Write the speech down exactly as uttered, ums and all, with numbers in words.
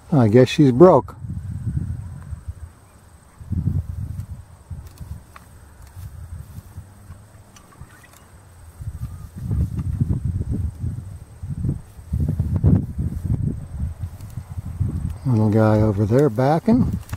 I guess she's broke. Little guy over there backing.